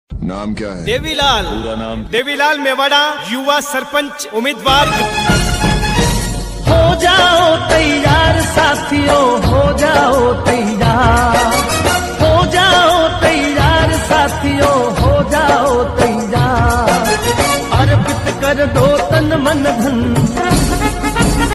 नाम क्या है? देवीलाल। पूरा नाम? देवीलाल मेवाड़ा, युवा सरपंच उम्मीदवार। हो जाओ तैयार साथियों, हो जाओ तैयार, हो जाओ तैयार साथियों, हो जाओ तैयार। अर्पित कर दो तन मन धन।